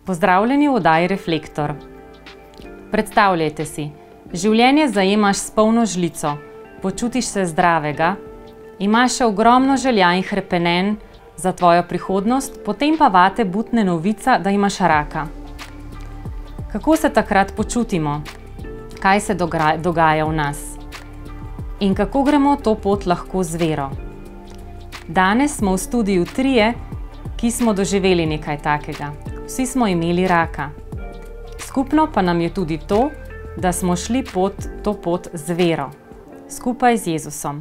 Pozdravljeni v oddaji Reflektor. Predstavljajte si, življenje zajemaš s polno žlico, počutiš se zdravega, imaš še ogromno želja in hrepenenj za tvojo prihodnost, potem pa vate butne novica, da imaš raka. Kako se takrat počutimo? Kaj se dogaja v nas? In kako gremo to pot lahko z vero? Danes smo v studiu trije, ki smo doživeli nekaj takega. Vsi smo imeli raka. Skupno pa nam je tudi to, da smo šli to pot z vero, skupaj z Jezusom.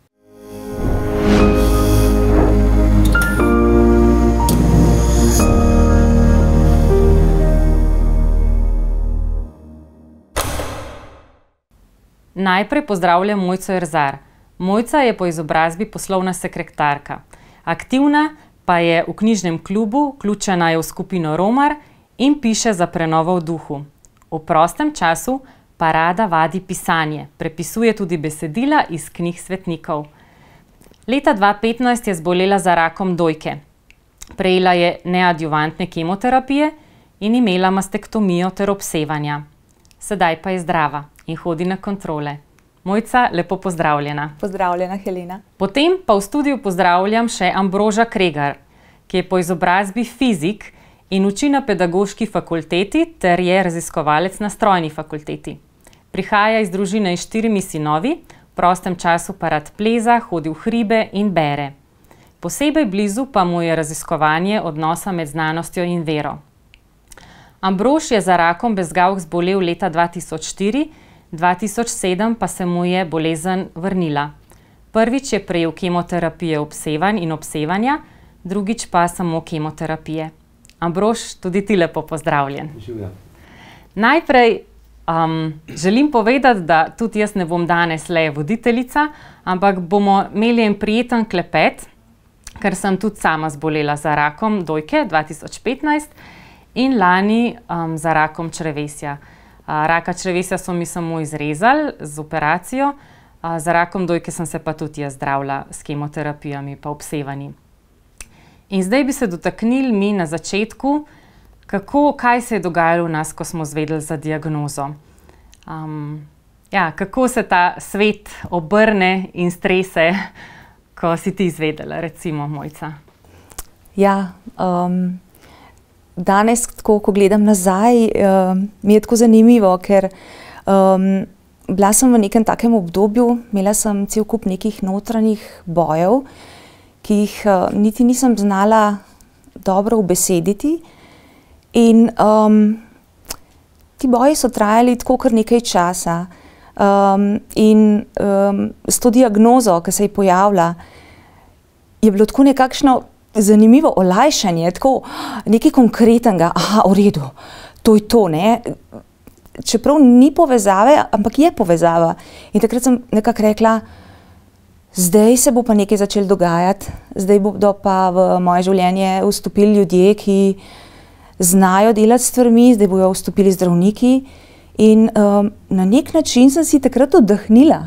Najprej pozdravljam Mojco Erzar. Mojca je po izobrazbi poslovna sekretarka. Aktivna pa je v knjižnem klubu, vključena je v skupino Romar in piše za Prenovo v duhu. V prostem času pa rada vadi pisanje, prepisuje tudi besedila iz knjig svetnikov. Leta 2015 je zbolela za rakom dojke. Prejela je neadjuvantne kemoterapije in imela mastektomijo ter obsevanja. Sedaj pa je zdrava in hodi na kontrole. Mojca, lepo pozdravljena. Pozdravljena, Helena. Potem pa v studiu pozdravljam še Ambroža Kregar, ki je po izobrazbi fizik in uči na pedagoški fakulteti ter je raziskovalec na strojni fakulteti. Prihaja iz družine s 4 sinovi, v prostem času pa rad pleza, hodi v hribe in bere. Posebej blizu pa mu je raziskovanje odnosa med znanostjo in vero. Ambrož je za rakom bezgavk zbolel leta 2004, 2007 pa se mu je bolezen vrnila. Prvič je prejel kemoterapije obsevanj in obsevanja, drugič pa samo kemoterapije. Ambrož, tudi ti lepo pozdravljen. Živja. Najprej želim povedati, da tudi jaz ne bom danes le voditeljica, ampak bomo imeli en prijeten klepet, ker sem tudi sama zbolela za rakom dojke 2015 in lani za rakom črevesja. Raka črevesja so mi samo izrezali z operacijo, za rakom dojke sem se pa tudi jaz zdravila s kemoterapijami pa obsevanji. In zdaj bi se dotaknili mi na začetku, kaj se je dogajalo v nas, ko smo izvedeli za diagnozo. Kako se ta svet obrne in strese, ko si ti izvedela, recimo, Mojca? Ja, danes, ko gledam nazaj, mi je tako zanimivo, ker bila sem v nekem takem obdobju, imela sem cel kup nekih notranjih bojev, ki jih niti nisem znala dobro ubesediti. In ti boji so trajali tako kar nekaj časa. In s to diagnozo, ki se je pojavila, je bilo tako nekakšno zanimivo olajšanje, tako nekaj konkretnega, v redu, to je to, ne. Čeprav ni povezave, ampak je povezava. In takrat sem nekako rekla, zdaj se bo pa nekaj začelo dogajati, zdaj bodo pa v moje življenje vstopili ljudje, ki znajo delati s stvarmi, zdaj bojo vstopili zdravniki. In na nek način sem si takrat oddahnila.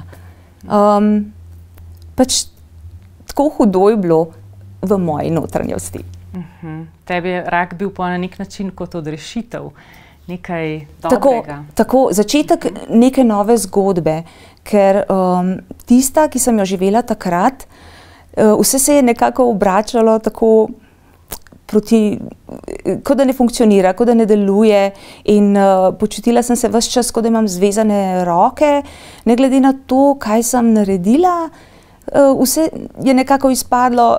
Pač tako hudo je bilo v moji notranjosti. Tebi je rak bil pa na nek način kot odrešitev, nekaj dobrega. Tako, začetek neke nove zgodbe, ker tista, ki sem jo živela takrat, vse se je nekako obračalo tako proti, kot da ne funkcionira, kot da ne deluje, in počutila sem se ves čas, kot da imam zvezane roke, ne glede na to, kaj sem naredila, vse je nekako izpadlo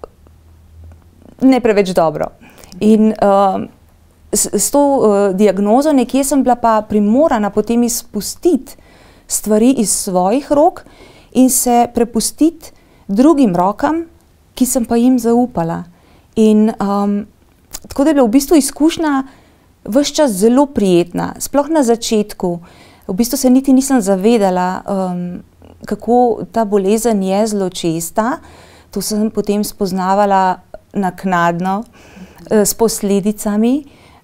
ne preveč dobro. In s to diagnozo nekje sem bila pa primorana potem izpustiti stvari iz svojih rok in se prepustiti drugim rokam, ki sem pa jim zaupala. In tako da je bila v bistvu izkušnja ves čas zelo prijetna, sploh na začetku. V bistvu se niti nisem zavedala, kako ta bolezen je zločesta. To sem potem spoznavala naknadno, s posledicami.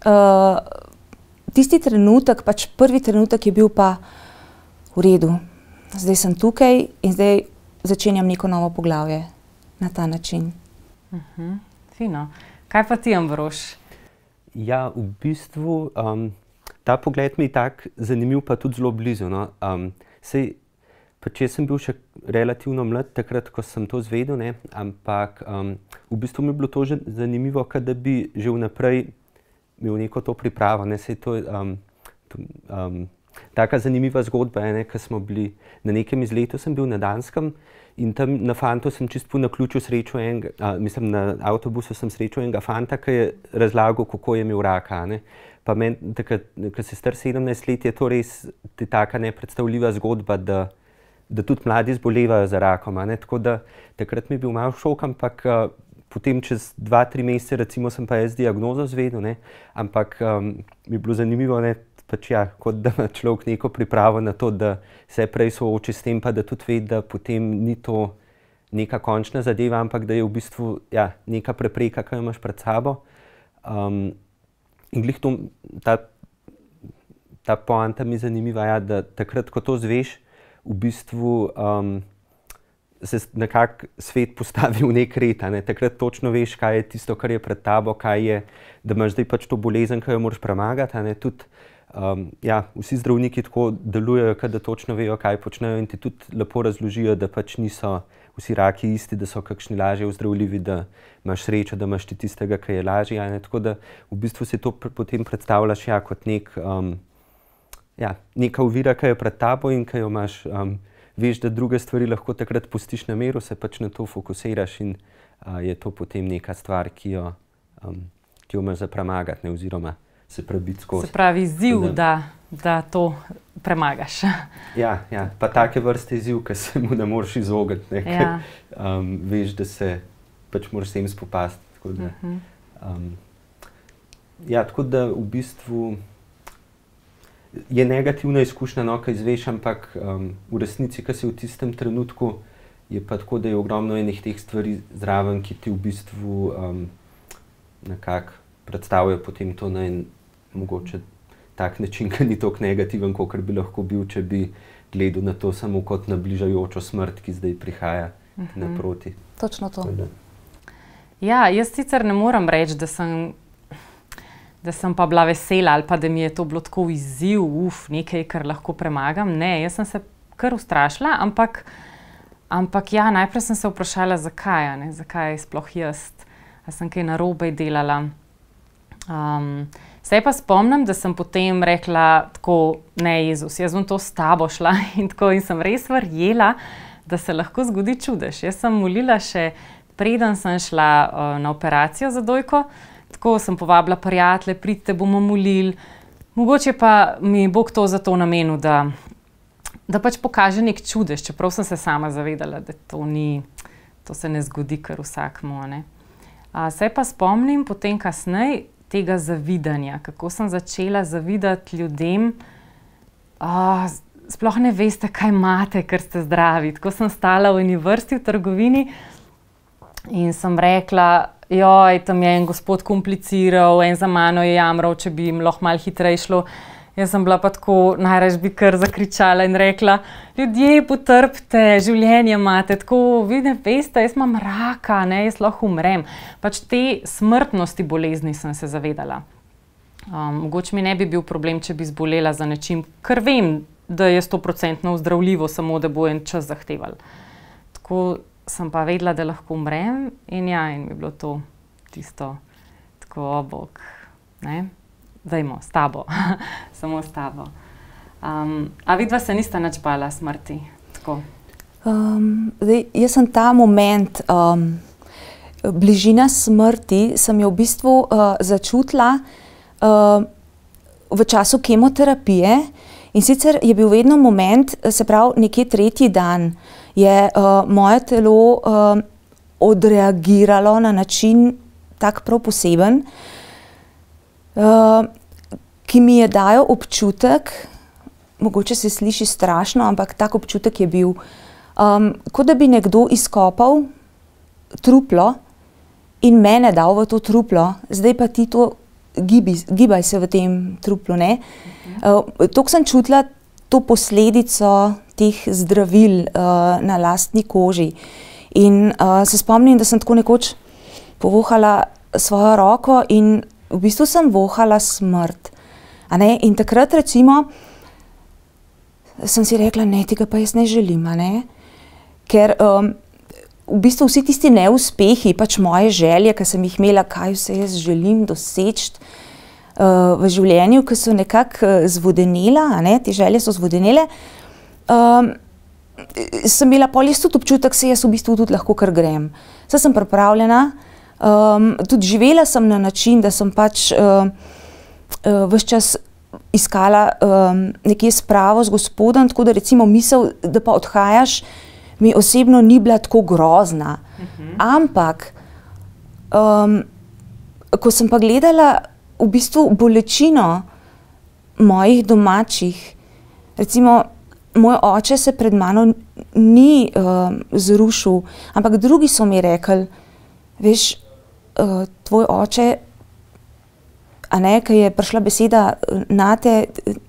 Tisti trenutek, pač prvi trenutek je bil pa v redu. Zdaj sem tukaj in zdaj začenjam neko novo poglavje na ta način. Fino. Kaj pa ti, Ambrož? Ja, v bistvu ta pogled mi je tak zanimiv, pa tudi zelo blizu. No. Sej, pač jaz sem bil še relativno mlad takrat, ko sem to izvedel, ne, ampak v bistvu mi je bilo to že zanimivo, kot da bi že vnaprej imel neko to pripravo. Ne. Sej to je taka zanimiva zgodba, ko smo bili na nekem izletu, sem bil na Danskem in tam na fantu sem čisto po naključju srečal enega, mislim, na avtobusu sem srečal enega fanta, ki je razlagal, kako je imel raka. Ne. Pa meni, ko si star 17 let, je to res taka nepredstavljiva zgodba, da tudi mladi zbolevajo za rakom. Ne. Tako da takrat mi je bil malo šok, ampak potem čez 2-3 mesece recimo sem pa jaz diagnozo izvedel, ne. Ampak mi je bilo zanimivo, ne, pač ja, kot da ima človek neko pripravo na to, da se prej sooči s tem, pa da tudi ve, da potem ni to neka končna zadeva, ampak da je v bistvu ja, neka prepreka, ki jo imaš pred sabo. In glih to, ta poanta mi je zanimiva, ja, da takrat, ko to zveš, v bistvu se nekako svet postavi v nek red. Ne? Takrat točno veš, kaj je tisto, kar je pred tabo, kaj je, da imaš zdaj pač to bolezen, ki jo moraš premagati. Tudi ja, vsi zdravniki tako delujejo, da točno vejo, kaj počnejo in ti tudi lepo razložijo, da pač niso vsi raki isti, da so kakšni lažje ozdravljivi, da imaš srečo, da imaš ti tistega, ki je lažji. Tako da v bistvu si to potem predstavljaš ja, kot neka ovira, ki je pred tabo in ki jo imaš, veš, da druge stvari lahko takrat pustiš na miru, se pač na to fokusiraš in je to potem neka stvar, ki jo imaš za premagati, ne, oziroma se prebiti skozi. Se pravi, izziv, da to premagaš. Ja, pa take vrste izziv, ki se mu ne moreš izogniti. Ja. Veš, da se pač moraš s tem spopasti. Tako da v bistvu je negativna izkušnja, no, ki izveš, ampak v resnici, ki si v tistem trenutku, je pa tako, da je ogromno enih teh stvari zraven, ki ti v bistvu nekako predstavljajo potem to na en mogoče tak način, ki ni toliko negativen, kot bi lahko bil, če bi gledal na to samo kot na bližajočo smrt, ki zdaj prihaja naproti. Točno to. Ja, jaz sicer ne morem reči, da sem pa bila vesela ali pa da mi je to bilo tako izziv, nekaj, kar lahko premagam. Ne, jaz sem se kar ustrašila, ampak ja, najprej sem se vprašala, zakaj sploh jaz, a sem kaj narobe delala. Se pa spomnim, da sem potem rekla tako, ne, Jezus, jaz bom to s tabo šla in sem res verjela, da se lahko zgodi čudež. Jaz sem molila še preden sem šla na operacijo za dojko, tako sem povabila prijatelje, pridite, bomo molili. Mogoče pa mi Bog to zato namenil, da pač pokaže nek čudež, čeprav sem se sama zavedala, da to se ne zgodi kar vsakmu. Se pa spomnim potem kasneje tega zavidanja, kako sem začela zavidati ljudem, sploh ne veste, kaj imate, ker ste zdravi. Tako sem stala v eni vrsti v trgovini in sem rekla, joj, tam je en gospod kompliciral, en za mano je jamral, če bi jim lahko malo hitreje šlo. Jaz sem bila pa tako, najraje bi kar zakričala in rekla, ljudje, potrpite, življenje imate, tako, vi ne veste, jaz imam raka, ne, jaz lahko umrem. Pač te smrtnosti bolezni sem se zavedala. Mogoče mi ne bi bil problem, če bi zbolela za nečim, ker vem, da je 100% ozdravljivo, samo da bo en čas zahteval. Tako sem pa vedela, da lahko umrem in ja, in mi je bilo to tisto, tako, o Bog, ne. Dajmo, s tabo, samo s tabo. A vidva se nista nič bala smrti? Jaz sem ta moment, bližina smrti, sem jo v bistvu začutila v času kemoterapije in sicer je bil vedno moment, se pravi nekje 3. dan, je moje telo odreagiralo na način tak prav poseben, ki mi je dajal občutek, mogoče se sliši strašno, ampak tak občutek je bil, kot da bi nekdo izkopal truplo in mene dal v to truplo, zdaj pa ti to gibaj se v tem truplu, ne. Toliko sem čutila to posledico teh zdravil na lastni koži. In se spomnim, da sem tako nekoč povohala svojo roko in v bistvu sem vohala smrt. A ne? In takrat recimo sem si rekla, ne, tega pa jaz ne želim, a ne? Ker v bistvu vsi tisti neuspehi, pač moje želje, ki sem jih imela, kaj vse jaz želim doseči v življenju, ki so nekako zvodenela, a ne, te želje so zvodenele, sem imela pol jaz tudi občutek, se jaz v bistvu tudi lahko kar grem. Saj sem pripravljena, tudi živela sem na način, da sem pač ves čas iskala nekje spravo z Gospodom, tako da recimo misel, da pa odhajaš, mi osebno ni bila tako grozna. Ampak, ko sem pa gledala v bistvu bolečino mojih domačih, recimo, moj oče se pred mano ni zrušil, ampak drugi so mi rekli, veš, tvoj oče, a ne, ko je prišla beseda nate,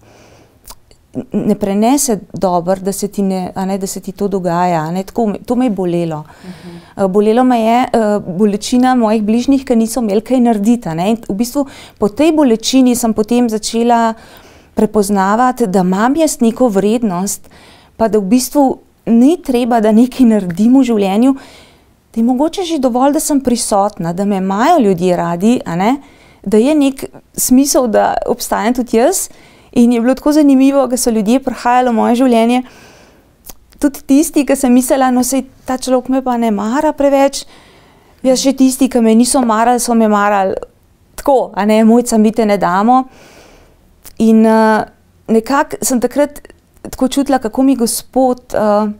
ne prenese dobro, da se ti, da se ti to dogaja. Ne, tako, to me je bolelo. Bolelo me je bolečina mojih bližnjih, ki niso imeli kaj narediti. Ne. V bistvu po tej bolečini sem potem začela prepoznavati, da imam jaz neko vrednost, pa da v bistvu ni treba, da nekaj naredim v življenju, da je mogoče že dovolj, da sem prisotna, da me imajo ljudje radi, a ne, da je nek smisel, da obstajam tudi jaz. In je bilo tako zanimivo, da so ljudje prihajali v moje življenje, tudi tisti, ki sem mislila, no sej ta človek me pa ne mara preveč, jaz še tisti, ki me niso marali, so me marali tako, a ne, mojca mi te ne damo. In nekako sem takrat tako čutila, kako mi Gospod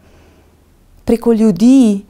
preko ljudi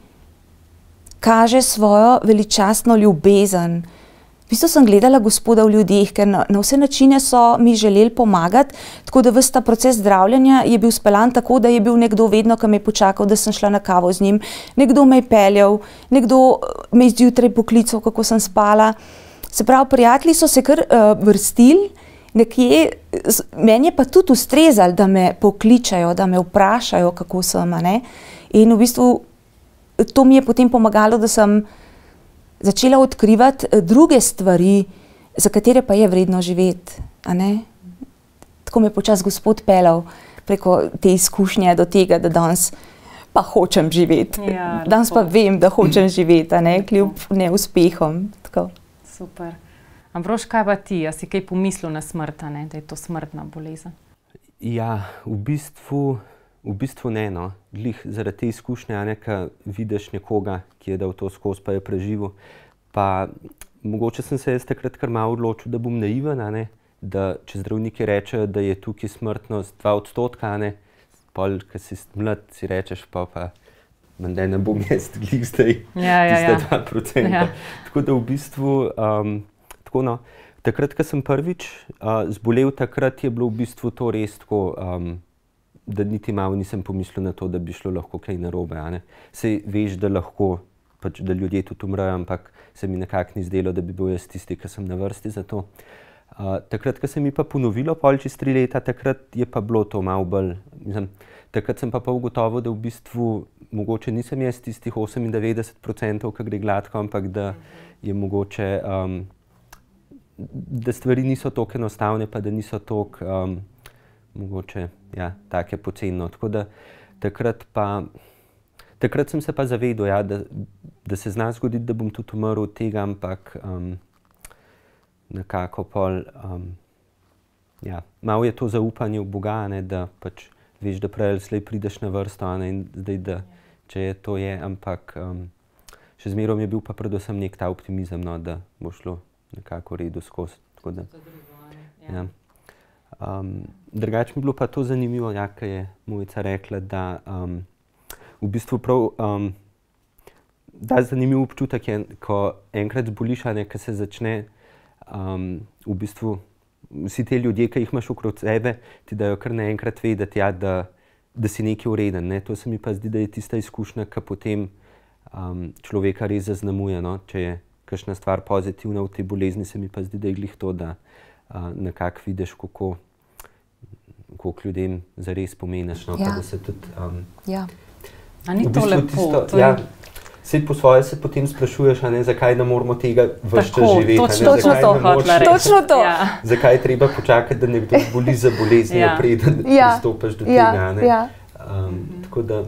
kaže svojo veličastno ljubezen. V bistvu sem gledala Gospoda v ljudeh, ker na vse načine so mi želeli pomagati, tako da ves ta proces zdravljenja je bil speljan tako, da je bil nekdo vedno, ki me je počakal, da sem šla na kavo z njim, nekdo me je peljal, nekdo me je zjutraj poklical, kako sem spala. Se pravi, prijatelji so se kar vrstili, nekje, meni je pa tudi ustrezalo, da me pokličajo, da me vprašajo, kako sem, a ne. In v bistvu to mi je potem pomagalo, da sem začela odkrivati druge stvari, za katere pa je vredno živeti, a ne. Tako me je počasi Gospod peljal preko te izkušnje do tega, da danes pa hočem živeti. Ja, danes pa vem, da hočem živeti, a ne, kljub neuspehom. Tako. Super. Ambrož, kaj pa ti? A si kaj pomislil na smrt, a ne, da je to smrtna bolezen? Ja, v bistvu ne, no. Glih zaradi te izkušnje, a ne, ko vidiš nekoga, ki je dal to skozi, pa je preživel. Pa mogoče sem se jaz takrat kar malo odločil, da bom naiven, a ne, da če zdravniki rečejo, da je tukaj smrtnost 2%, a ne, pol, ko si mlad, si rečeš, pa menda ne bom jaz glih zdaj tiste 2%. Ja. Tako da v bistvu, tako no, takrat, ko sem prvič zbolel, takrat je bilo v bistvu to res tako, da niti malo nisem pomislil na to, da bi šlo lahko kaj narobe, a ne. Sej veš, da lahko, pač, da ljudje tudi umrejo, ampak se mi nekako ni zdelo, da bi bil jaz tisti, ki sem na vrsti za to. Takrat, ko se mi pa ponovilo pol čez 3 leta, takrat je pa bilo to malo bolj, mislim, takrat sem pa ugotovil, da v bistvu mogoče nisem jaz tistih 98%, ki gre gladko, ampak da je mogoče, da stvari niso toliko enostavne, pa da niso toliko mogoče, ja, take poceni. Tako da takrat sem se pa zavedel, ja, da se zna zgoditi, da bom tudi umrl od tega, ampak nekako pol, ja, malo je to zaupanje v Boga, ne, da pač veš, da prej ali slej prideš na vrsto, ne, in zdaj, da če je to je, ampak še zmerom je bil pa predvsem nek ta optimizem, no, da bo šlo nekako v redu skozi. Tako da, ja. Drugače mi je bilo pa to zanimivo, ja, ko je Mojca rekla, da v bistvu prav da zanimiv občutek je, ko enkrat zboliš, a ne, ko se začne v bistvu vsi te ljudje, ki jih imaš okrog sebe, ti dajo kar naenkrat vedeti, ja, da si nekaj vreden, ne. To se mi pa zdi, da je tista izkušnja, ki potem človeka res zaznamuje, no. Če je kakšna stvar pozitivna v tej bolezni, se mi pa zdi, da je glih to, da nekako vidiš, koliko ljudem zares pomeniš, no, pa da se tudi... Ja. A ni to lepo? Saj po svoje se potem sprašuješ, zakaj ne moramo tega ves čas živeti. Točno to hotela reči. Točno to. Zakaj je treba počakati, da nekdo boli za boleznijo, preden pristopiš do tega. Tako da,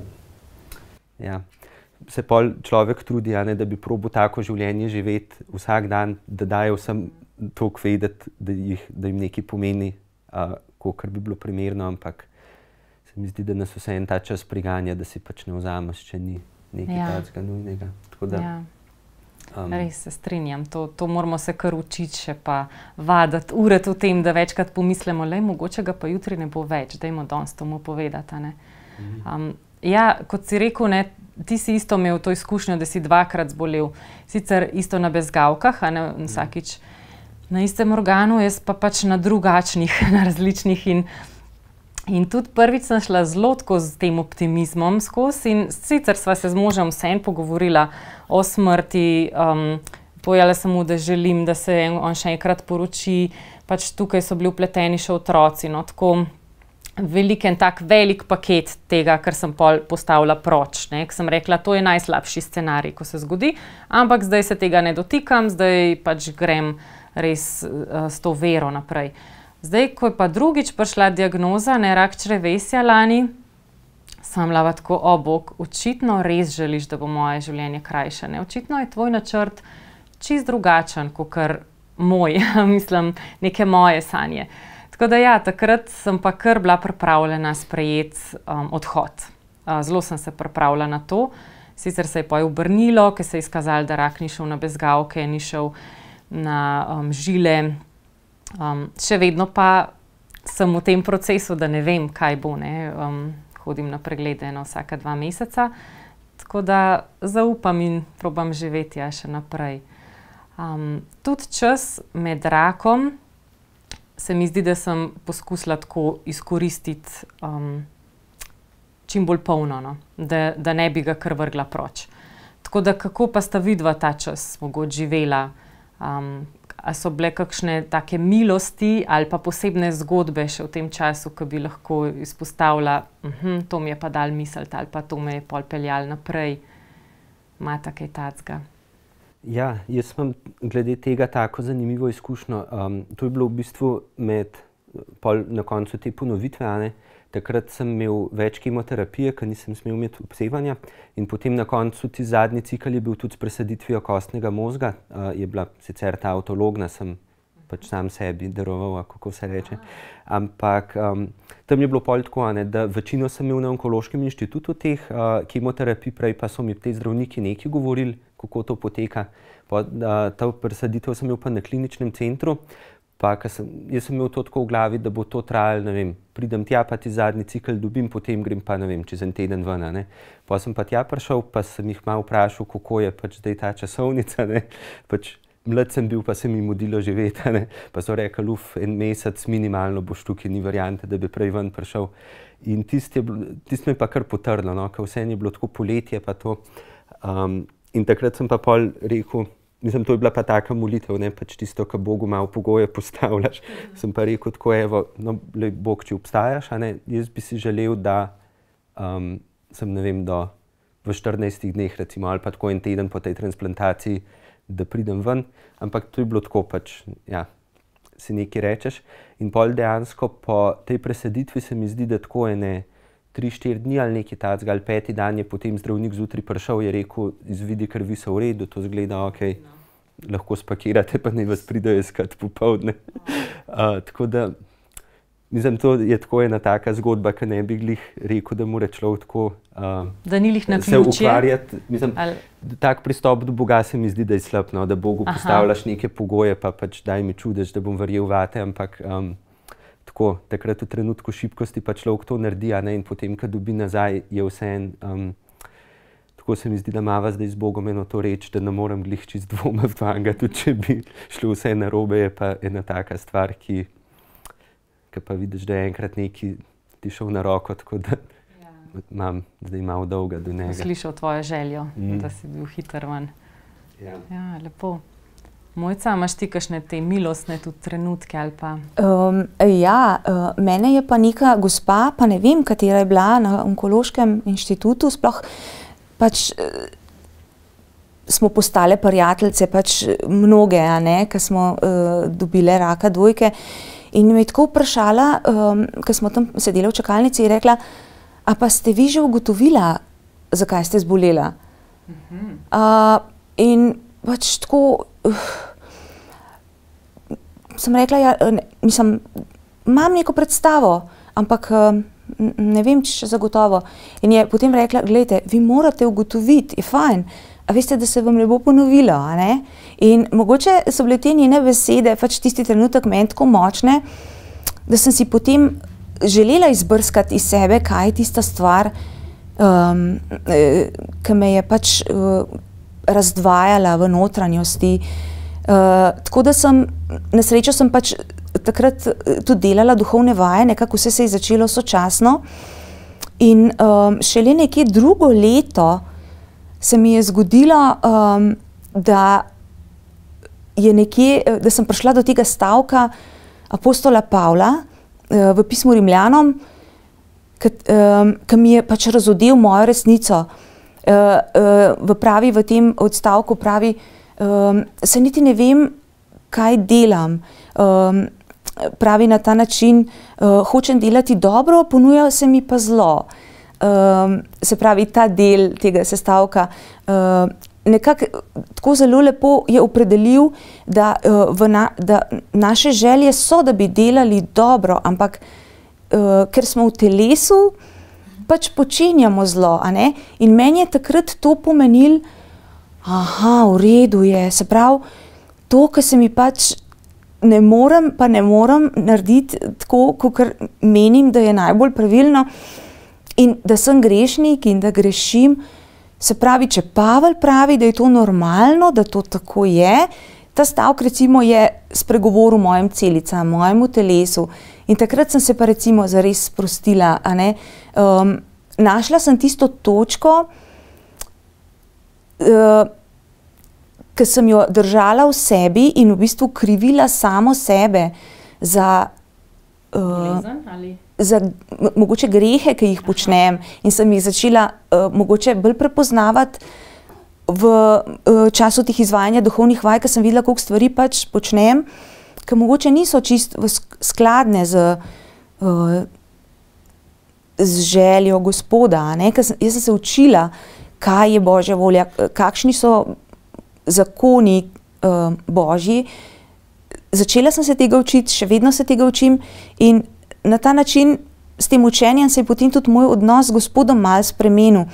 se pol človek trudi, da bi probal tako življenje živeti vsak dan, da daje vsem toliko vedeti, da jim nekaj pomeni, kolikor bi bilo primerno, ampak se mi zdi, da nas vseeno ta čas priganja, da si pač ne vzameš, če ni nekaj takega nujnega. Res se strinjam, to moramo se kar učiti, še pa vaditi, urati v tem, da večkrat pomislimo, mogoče ga pa jutri ne bo več, dajmo danes to mu povedati. Kot si rekel, ti si isto imel to izkušnjo, da si 2-krat zbolel, sicer isto na bezgavkah, vsakič na istem organu, jaz pa pač na drugačnih, na različnih in tudi prvič sem šla zelo tako s tem optimizmom skozi in sicer sva se z možem vseeno pogovorila o smrti, povedala sem mu, da želim, da se on še enkrat poroči, pač tukaj so bili vpleteni še otroci, tako velik paket tega, kar sem pol postavila proč, ko sem rekla, to je najslabši scenarij, ko se zgodi, ampak zdaj se tega ne dotikam, zdaj pač grem res s to vero naprej. Zdaj, ko je pa drugič prišla diagnoza, rak črevesja lani, sem bila tako, o bog, očitno res želiš, da bo moje življenje krajše. Očitno je tvoj načrt čist drugačen, kakor moj, mislim, neke moje sanje. Tako da takrat sem pa kar bila pripravljena sprejeti odhod. Zelo sem se pripravila na to. Sicer se je pa obrnilo, ker se je izkazalo, da rak ni šel na bezgavke, ni šel na žile. Še vedno pa sem v tem procesu, da ne vem, kaj bo. Hodim na preglede vsaka 2 meseca. Tako da zaupam in probam živeti še naprej. Tudi čas med rakom se mi zdi, da sem poskusila tako izkoristiti čim bolj polno, da ne bi ga kar vrgla proč. Tako da kako pa sta vidva ta čas mogoče živela? A so bile kakšne take milosti ali pa posebne zgodbe še v tem času, ki bi lahko izpostavila, to mi je pa dal misliti ali pa to me je pol peljalo naprej. Imata kaj takega? Ja, jaz imam glede tega tako zanimivo izkušnjo. To je bilo v bistvu na koncu te ponovitve. Takrat sem imel več kemoterapije, ker nisem smel imeti obsevanja. In potem na koncu ti zadnji cikel je bil tudi s presaditvijo kostnega možga. Je bila sicer ta avtologna, sem pač sam sebi daroval, kako se reče. Ampak tam je bilo pol tako, da večino sem imel na Onkološkem inštitutu teh kemoterapij, prej pa so mi te zdravniki nekaj govorili, kako to poteka. Ta presaditev sem imel pa na kliničnem centru. Jaz sem imel to tako v glavi, da bo to trajalo, ne vem, pridem tja, pa ti zadnji cikel dobim, potem grem pa, ne vem, čez en teden ven. Pa sem pa tja prišel, pa sem jih malo vprašal, kako je pač zdaj ta časovnica. Pač mlad sem bil, pa se mi mudilo živeti. Pa so rekli, en mesec minimalno boš tukaj, ni variante, da bi prej ven prišel. In tisto me pa kar potrlo, ker vse je bilo tako poletje pa to. In takrat sem pa pol rekel, mislim, to je bila pa taka molitev, pač tisto, kar Bogu malo pogoje postavljaš. Sem pa rekel tako, Bog, če obstajaš, jaz bi si želel, da sem, ne vem, v 14 dneh, recimo, ali pa tako en teden po tej transplantaciji, da pridem ven. Ampak to je bilo tako, pač, si nekaj rečeš. In pol dejansko po tej presaditvi se mi zdi, da tako 3-4 dni ali nekaj takega, ali 5. dan je potem zdravnik zjutraj prišel, je rekel, izvidi krvi so v redu, to zgleda ok, lahko spakirate, pa naj vas pridejo iskat popoldne. Tako da, mislim, to je tako ena taka zgodba, ki ne bi glih rekel, da mora človek tako se ukvarjati. Mislim, tak pristop do Boga se mi zdi, da je slab, da Bogu postavljaš neke pogoje, pa pač daj mi čudež, da bom verjel vate, ampak tako, takrat v trenutku šibkosti pa človek to naredi, in potem, ko dobi nazaj, je vseeno. Tako se mi zdi, da mava zdaj z Bogom eno to reč, da ne morem glih čist dvomiti v njega, tudi če bi šlo vse narobe, je pa ena taka stvar, ki pa vidiš, da je enkrat nekaj ti šel na roko, tako da imam zdaj malo dolga do njega. Slišal tvojo željo, da si bil hiter ven. Ja, lepo. Mojca, imaš ti kakšne te milostne tudi trenutke ali pa? Mene je pa neka gospa, pa ne vem, katera je bila na Onkološkem inštitutu, sploh pač smo postale prijateljice, pač mnoge, ki smo dobile raka dojke. In me je tako vprašala, ko smo tam sedeli v čakalnici, je rekla, a pa ste vi že ugotovila, zakaj ste zbolela? In pač tako sem rekla, ja, mislim, imam neko predstavo, ampak ne vem, če še zagotovo. In je potem rekla, gledajte, vi morate ugotoviti, je fajn, a veste, da se vam ne bo ponovilo, a ne? In mogoče so bile te njene besede, pač tisti trenutek meni tako močne, da sem si potem želela izbrskati iz sebe, kaj je tista stvar, ki me je pač razdvajala v notranjosti. Tako da sem, na srečo sem pač takrat tudi delala duhovne vaje, nekako vse se je začelo sočasno. In šele nekje drugo leto se mi je zgodilo, da sem prišla do tega stavka apostola Pavla v pismu Rimljanom, ki mi je pač razodel mojo resnico. V tem odstavku pravi, se niti ne vem, kaj delam. Pravi na ta način, hočem delati dobro, ponuja se mi pa zlo. Se pravi, ta del tega sestavka nekako tako zelo lepo je opredelil, da naše želje so, da bi delali dobro, ampak ker smo v telesu, pač počenjamo zlo, a ne? In meni je takrat to pomenilo, aha, v redu je, se pravi, to, kar se mi pač ne morem narediti tako, kakor menim, da je najbolj pravilno in da sem grešnik in da grešim. Se pravi, če Pavel pravi, da je to normalno, da to tako je, ta stavek recimo je spregovoril mojim celicam, mojemu telesu. In takrat sem se pa recimo zares sprostila, a ne. Našla sem tisto točko, ki sem jo držala v sebi in v bistvu krivila samo sebe za mogoče grehe, ki jih počnem, in sem jih začela mogoče bolj prepoznavati v času teh izvajanja duhovnih vaj, ker sem videla, koliko stvari pač počnem, ki mogoče niso čisto skladne z željo Gospoda, ne? Jaz sem se učila, kaj je Božja volja, kakšni so zakoni Božji. Začela sem se tega učiti, še vedno se tega učim in na ta način, s tem učenjem se je potem tudi moj odnos z Gospodom malo spremenil.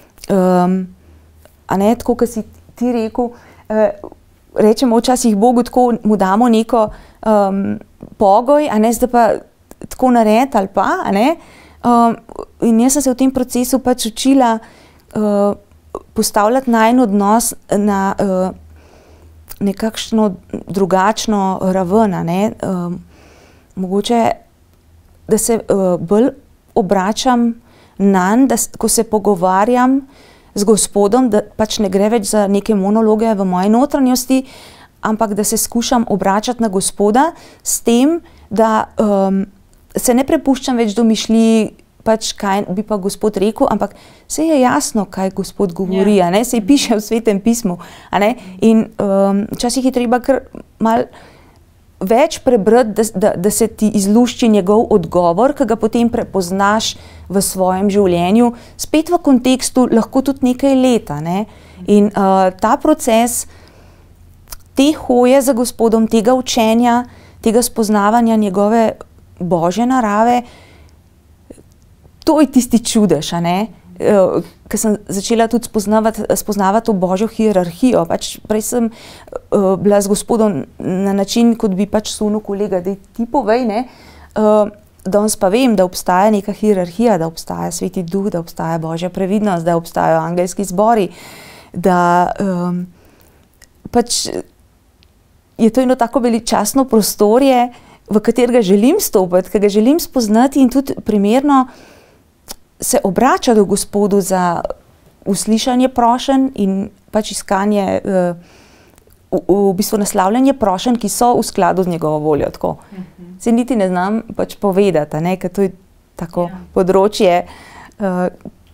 A ne, tako, kot si ti rekel, rečemo včasih Bogu, tako mu damo neko pogoj, a ne, zdaj pa tako naredi ali pa, a ne. In jaz sem se v tem procesu pač učila postavljati najin odnos na nekakšno drugačno raven, a ne. Mogoče da se bolj obračam nanj, ko se pogovarjam z Gospodom, da pač ne gre več za neke monologe v moji notranjosti, ampak da se skušam obračati na Gospoda s tem, da se ne prepuščam več domišljiji, pač kaj bi pa Gospod rekel, ampak saj je jasno, kaj Gospod govori, a ne, saj piše v Svetem pismu, a ne, in včasih je treba kar malo več prebrati, da se ti izlušči njegov odgovor, ki ga potem prepoznaš v svojem življenju, spet v kontekstu lahko tudi nekaj leta, ne. In ta proces te hoje za Gospodom, tega učenja, tega spoznavanja njegove Božje narave, to je tisti čudež, a ne, ker sem začela tudi spoznavati to Božjo hierarhijo. Pač prej sem bila z Gospodom na način, kot bi pač sunil kolega, da ti povej, ne, danes pa vem, da obstaja neka hierarhija, da obstaja Sveti Duh, da obstaja Božja previdnost, da obstajajo angelski zbori, da pač je to eno tako veličastno prostorje, v katerega želim stopiti, ki ga želim spoznati in tudi primerno se obrača do Gospodu za uslišanje prošenj in pač iskanje, v bistvu naslavljanje prošenj, ki so v skladu z njegovo voljo, tako. Se niti ne znam pač povedati, ne, ker to je tako področje,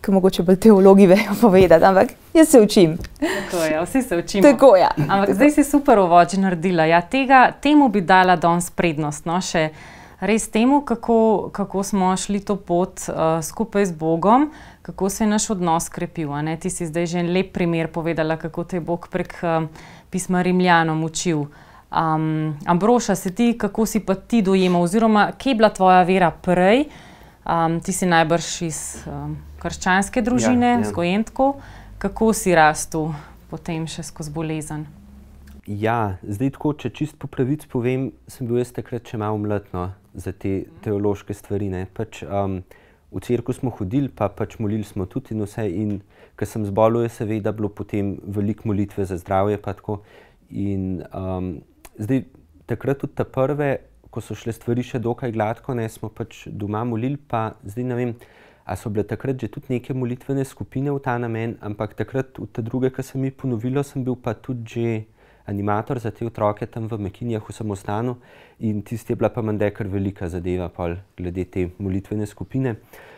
ki mogoče bolj teologi vejo povedati, ampak jaz se učim. Tako je, vsi se učimo. Tako, ja. Ampak zdaj si super uvod že naredila. Ja, temu bi dala danes prednost, no, še res temu, kako smo šli to pot skupaj z Bogom, kako se je naš odnos krepil. Ti si zdaj že en lep primer povedala, kako te je Bog prek pisma Rimljanom učil. Ambroža, kako si pa ti dojemal, oziroma kje je bila tvoja vera prej? Ti si najbrž iz krščanske družine, vzgojentkov. Kako si rastel potem še skozi bolezen? Ja, zdaj tako, če čist po pravici povem, sem bil jaz takrat še malo mlad, no, za te teološke stvari, ne. V cerkev smo hodili, pa molili smo tudi in vse, in ko sem zbolel, je seveda bilo potem veliko molitve za zdravje pa tako. In zdaj, takrat tudi ta prve, ko so šle stvari še dokaj gladko, ne, smo doma molili, pa zdaj ne vem, a so bile takrat že tudi neke molitvene skupine v ta namen, ampak takrat v te druge, ki se mi ponovilo, sem bil pa tudi že animator za te otroke tam v Mekinjah v samostanu in tisti je bila pa menda kar velika zadeva pol glede te molitvene skupine.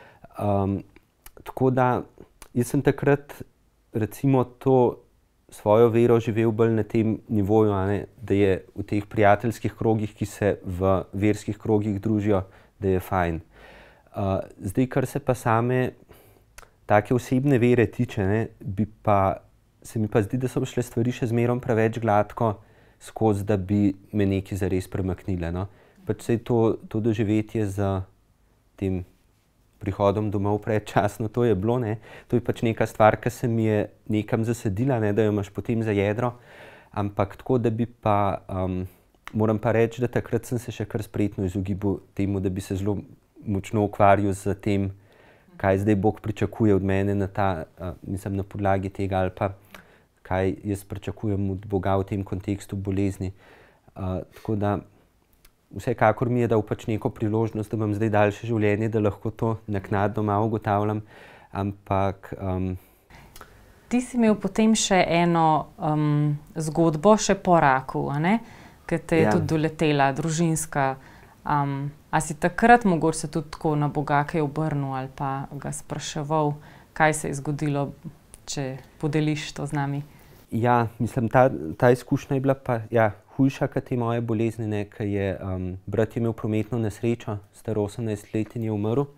Tako da jaz sem takrat recimo to svojo vero živel bolj na tem nivoju, da je v teh prijateljskih krogih, ki se v verskih krogih družijo, da je fajn. Zdaj, kar se pa same take osebne vere tiče, se mi pa zdi, da so šle stvari še zmerom preveč gladko skozi, da bi me nekaj zares premaknile. No. Saj to doživetje z tem prihodom domov predčasno, to je bilo, ne. To je neka stvar, ki se mi je nekam zasedila, ne, da jo imaš potem za jedro, ampak tako, da bi pa, moram pa reči, da takrat sem se še kar spretno izogibal temu, da bi se zelo močno ukvarjal z tem, kaj zdaj Bog pričakuje od mene na podlagi tega, ali pa kaj jaz pričakujem od Boga v tem kontekstu bolezni. Tako da vsekakor mi je dal neko priložnost, da imam zdaj daljše življenje, da lahko to naknadno malo ugotavljam, ampak... Ti si imel potem še eno zgodbo, še po raku, ki te je tudi doletela, družinska. A si takrat mogoče se tudi tako na Boga kaj obrnil ali pa ga spraševal, kaj se je zgodilo, če podeliš to z nami? Ja, mislim, ta izkušnja je bila pa hujša kot te moje bolezni, ker je brat imel prometno nesrečo, star 18 let in je umrl.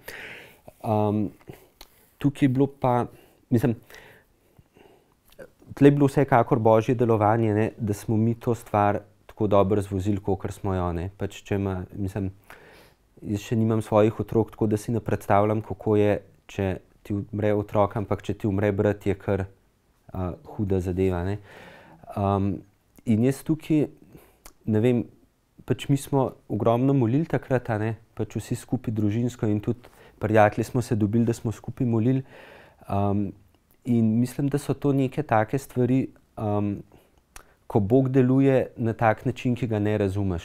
Tukaj je bilo pa, mislim, tle je bilo vsekakor božje delovanje, da smo mi to stvar tako dobro zvozili, kakor smo jo. Jaz še nimam svojih otrok, tako da si ne predstavljam, kako je, če ti umre otrok, ampak če ti umre brat, je kar huda zadeva. In jaz tukaj, ne vem, mi smo ogromno molili takrat, vsi skupaj družinsko in tudi prijatelji smo se dobili, da smo skupaj molili. In mislim, da so to neke take stvari, ko Bog deluje na tak način, ki ga ne razumeš.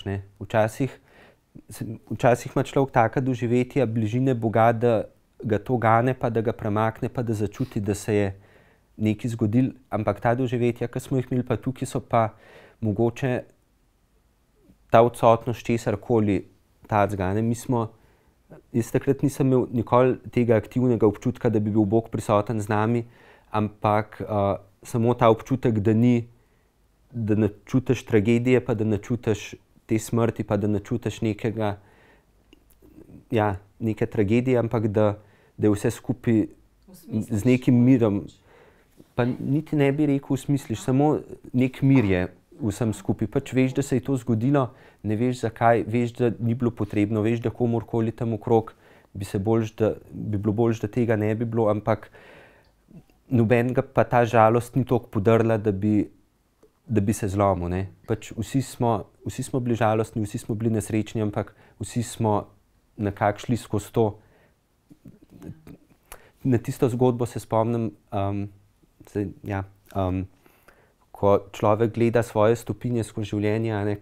Včasih ima človek taka doživetja bližine Boga, da ga to gane, pa da ga premakne, pa da začuti, da se je nekaj zgodilo. Ampak ta doživetja, ki smo jih imeli pa tukaj, so pa mogoče ta odsotnost česarkoli tacga. Jaz takrat nisem imel nikoli tega aktivnega občutka, da bi bil Bog prisoten z nami, ampak samo ta občutek, da ne čutiš tragedije, pa da ne čutiš te smrti, pa da ne čutiš neke tragedije, ampak da je vse skupaj z nekim mirom. Pa niti ne bi rekel usmisliš, samo nek mir je vsem skupaj. Veš, da se je to zgodilo, ne veš zakaj, veš, da ni bilo potrebno, veš, da komorkoli tam okrog bi bilo boljše, da tega ne bi bilo, ampak nobenega pa ta žalost ni toliko podrla, da bi se zlomil. Vsi smo bili žalostni, vsi smo bili nesrečni, ampak vsi smo nekako šli skozi to. Na tisto zgodbo se spomnim, ko človek gleda svoje stopinje skozi življenje,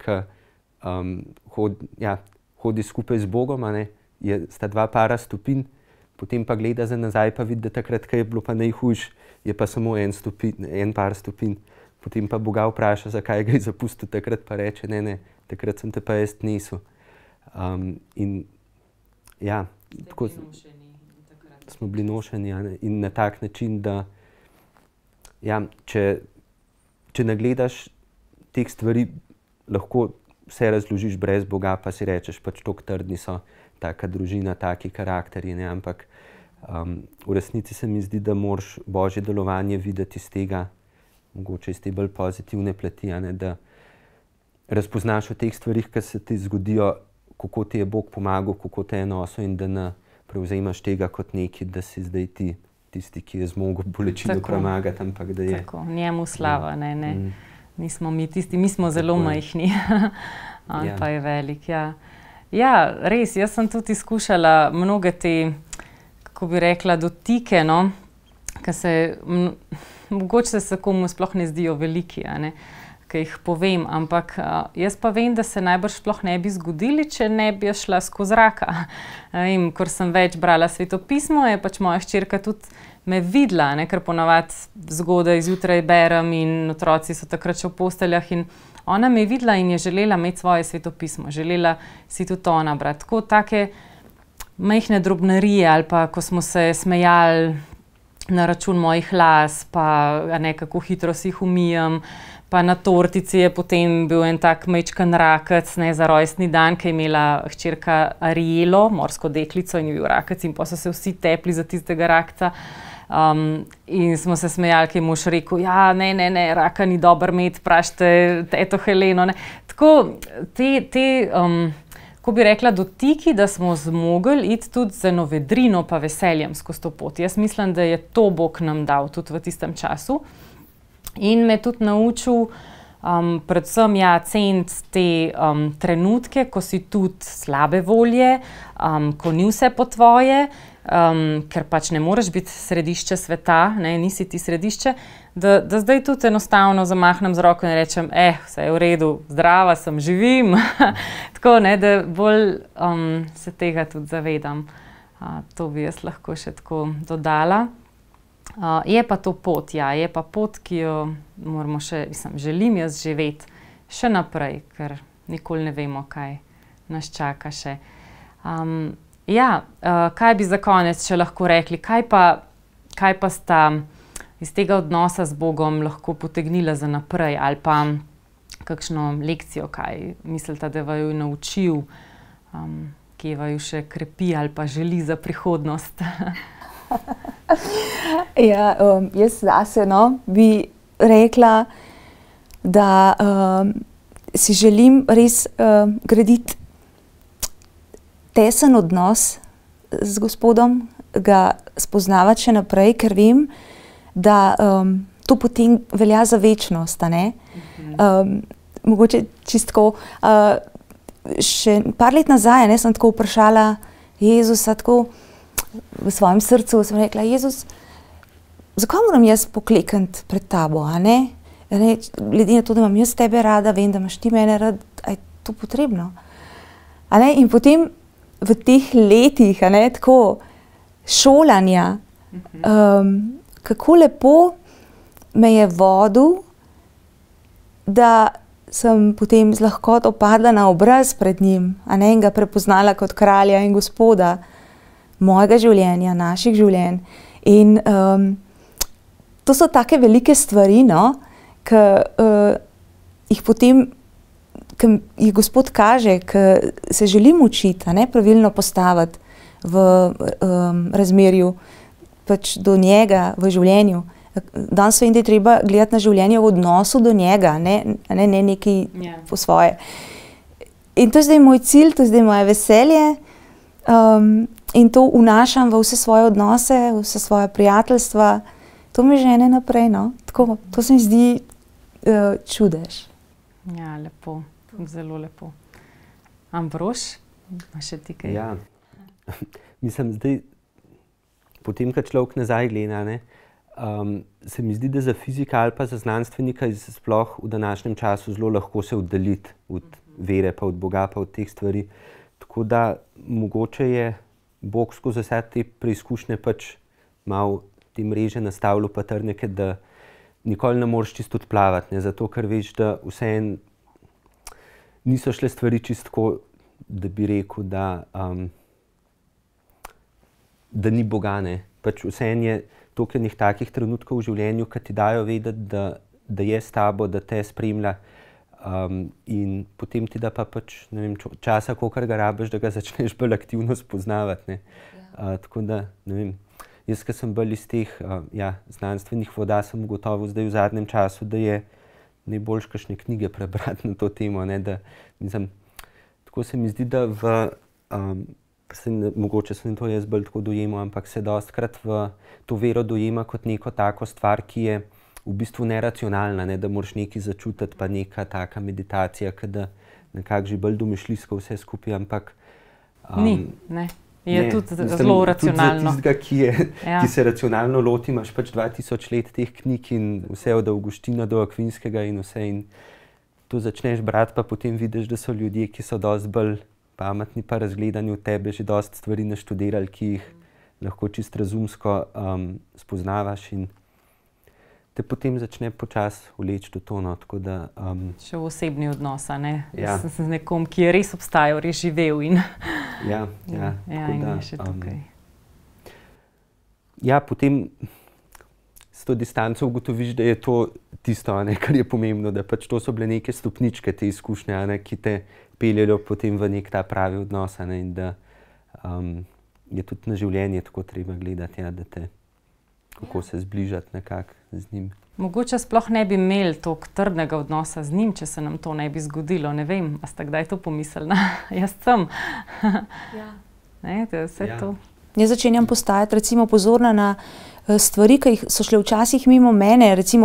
hodi skupaj z Bogom, sta dva para stopinj, potem pa gleda za nazaj, pa vidi, da takrat, ko je bilo pa najhujše, je pa samo en par stopinj. Potem pa Boga vpraša, zakaj ga je zapustil takrat, pa reče, ne, takrat sem te pa jaz nesel. smo bili nošeni, in na tak način, da ja, če ne gledaš teh stvari, lahko vse razložiš brez Boga, pa si rečeš, pač toliko trdni so, taka družina, taki karakteri, ne, ampak v resnici se mi zdi, da moraš Božje delovanje videti iz tega, mogoče iz te bolj pozitivne plati, da razpoznaš o teh stvarih, ki se ti zgodijo, kako ti je Bog pomagal, kako te je nosil, in da ne prevzemaš tega kot neki, da si zdaj ti tisti, ki je zmogel bolečino premagati, ampak da je. Tako, njemu slava, ne. Nismo mi tisti, mi smo zelo majhni, on pa je velik, ja. Ja, res, jaz sem tudi izkušala mnoge te, kako bi rekla, dotike, no, ki se, mogoče se komu sploh ne zdijo veliki, ki jih povem, ampak jaz pa vem, da se najbrž sploh ne bi zgodili, če ne bi šla skozi raka. In ker sem več brala svetopismo, je pač moja hčerka tudi me videla, ker ponavadi zgodaj zjutraj berem in otroci so takrat še v posteljah, in ona me je videla in je želela imeti svoje svetopismo, želela si tudi ona brati. Tako take majhne drobnarije, ali pa ko smo se smejali na račun mojih las, pa kako hitro si jih umijem, pa na tortici je potem bil en tak majčkan rakec za rojstni dan, ki je imela hčerka Arielo, morsko deklico, in je bil rakec, in pa so se vsi tepli za tistega rakca. In smo se smejali, ki je mož rekel, ja, ne, raka ni dober imeti, vprašajte teto Heleno. Tako ko bi rekla, dotiki, da smo zmogli iti tudi z eno vedrino pa veseljem skozi to pot. Jaz mislim, da je to Bog nam dal tudi v tistem času. In me tudi naučil predvsem ceniti te trenutke, ko si tudi slabe volje, ko ni vse po tvoje, ker pač ne moreš biti središče sveta, nisi ti središče, da zdaj tudi enostavno zamahnem z roko in rečem, vse je v redu, zdrava sem, živim. Tako, da bolj se tega tudi zavedam. To bi jaz lahko še tako dodala. Je pa to pot, je pa pot, ki jo moramo še, želim jaz živeti še naprej, ker nikoli ne vemo, kaj nas čaka še. Kaj bi za konec še lahko rekli, kaj pa sta iz tega odnosa z Bogom lahko potegnila za naprej, ali pa kakšno lekcijo, kaj mislite, da vaju je naučil, ki vaju še krepi ali pa želi za prihodnost? Jaz zase bi rekla, da si želim res graditi tesen odnos z Gospodom, ga spoznavati še naprej, ker vem, da to potem velja za večnost. Mogoče čistko, še par let nazaj sem tako vprašala Jezusa, tako v svojem srcu sem rekla, Jezus, zakaj moram jaz poklekniti pred tabo? Glede na to, da imam jaz tebe rada, vem, da imaš ti mene rad, je to potrebno? In potem v teh letih tako šolanja, kako lepo me je vodil, da sem potem z lahkoto padla na obraz pred njim, in ga prepoznala kot kralja in Gospoda mojega življenja, naših življenj. In to so take velike stvari, ki jih potem, ki jih Gospod kaže, ki se želim učiti, pravilno postaviti v razmerju pač do njega v življenju. Danes vem, da je treba gledati na življenje v odnosu do njega, ne nekaj po svoje. In to je zdaj moj cilj, to je zdaj moje veselje. In to vnašam v vse svoje odnose, v vse svoje prijateljstva. To me žene naprej, Tako, to se mi zdi čudež. Ja, lepo. Zelo lepo. Ambrož, imaš še ti kaj? Ja. Mislim, zdaj, potem, ko človek nazaj gleda, se mi zdi, da za fizika ali pa za znanstvenika sploh v današnjem času zelo lahko se oddaliti od vere, pa od Boga, pa od teh stvari. Tako da mogoče je Bog skozi vse te preizkušnje pač malo te mreže nastavljal pa trneke, da nikoli ne moreš čisto odplavati, zato ker veš, da vseeno niso šle stvari čisto tako, da bi rekel, da da ni Boga, ne. Pač vseeno je toliko enih takih trenutkov v življenju, ki ti dajo vedeti, da je s tabo, da te spremlja. In potem ti da pa pač, ne vem, časa, kolikor ga rabiš, da ga začneš bolj aktivno spoznavati, ne. Tako da, ne vem, jaz, ki sem bolj iz teh znanstvenih voda, sem ugotovil zdaj v zadnjem času, da je najboljše kakšne knjige prebrati na to temo, ne, da, mislim, tako se mi zdi, da mogoče sem to jaz bolj tako dojemal, ampak se dostikrat v to vero dojema kot neko tako stvar, ki je v bistvu neracionalna, ne, da moraš nekaj začutiti, pa neka taka meditacija, ki da nekako že bolj domišljijsko vse skupaj, ampak ni, ne. Je tudi zelo racionalno. Tudi za tistega, ki se racionalno loti, imaš pač 2000 let teh knjig in vse od Avguština do Akvinskega in vse, in to začneš brati, pa potem vidiš, da so ljudje, ki so dosti bolj pametni pa razgledani od tebe, že dosti stvari naštudirali, ki jih lahko čisto razumsko spoznavaš in te potem začne počasi vleči do to, no, tako da... Še v osebni odnos, a ne? Z nekom, ki je res obstajal, res živel in... Ja, in je še tukaj. Ja, potem s to distanco ugotoviš, da je to tisto, a ne, kar je pomembno, da pač to so bile neke stopničke, te izkušnje, a ne, ki te peljejo potem v nek ta pravi odnos, a ne, in da je tudi na življenje tako treba gledati, ja, da te kako se zbližati nekako z njim. Mogoče sploh ne bi imeli toliko trdnega odnosa z njim, če se nam to ne bi zgodilo. Ne vem, a ste kdaj to pomislili? Jaz sem. Ne, da je vse to. Jaz začenjam postajati recimo pozorna na stvari, ki so šle včasih mimo mene, recimo,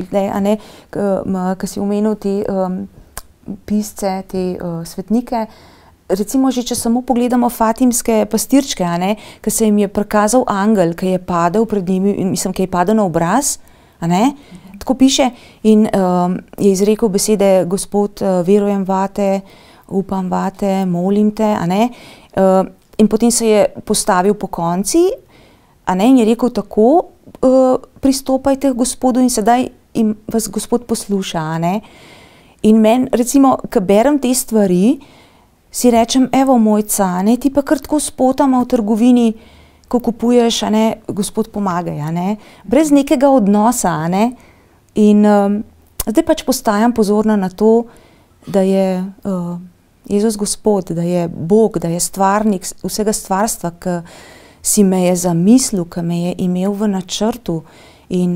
ko si omenil te pisce, te svetnike. Recimo, že če samo pogledamo fatimske pastirčke, ki se jim je prikazal angel, ki je padel pred njimi, mislim, ki je padel na obraz, tako piše, in je izrekel besede: Gospod, verujem vate, upam vate, molim te, in potem se je postavil po konci, in je rekel: tako pristopajte k Gospodu in sedaj vas Gospod posluša, In meni, recimo, ko berem te stvari, si rečem: evo, mojca, ti pa kar tako spotama v trgovini, ko kupuješ, Gospod pomagaj, brez nekega odnosa, In zdaj pač postajam pozorna na to, da je Jezus Gospod, da je Bog, da je stvarnik vsega stvarstva, ki si me je zamislil, ki me je imel v načrtu in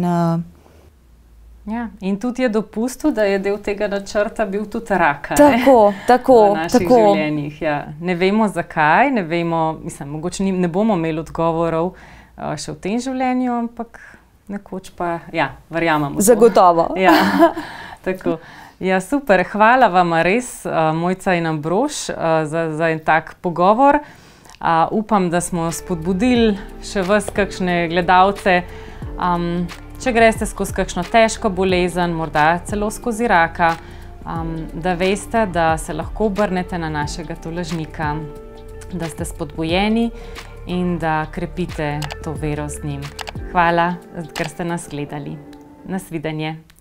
in tudi je dopustil, da je del tega načrta bil tudi rak, Tako. V naših življenjih, Ne vemo zakaj, ne vemo, mislim, mogoče ne bomo imeli odgovorov še v tem življenju, ampak nekoč pa, verjamemo. Zagotovo. Tako. Ja, super, hvala vama res, Mojca in Ambrož, za en tak pogovor. Upam, da smo spodbudili še vas, kakšne gledalce. Če greste skozi kakšno težko bolezen, morda celo skozi raka, da veste, da se lahko obrnete na našega tolažnika, da ste spodbujeni in da krepite to vero z njim. Hvala, ker ste nas gledali. Nasvidenje.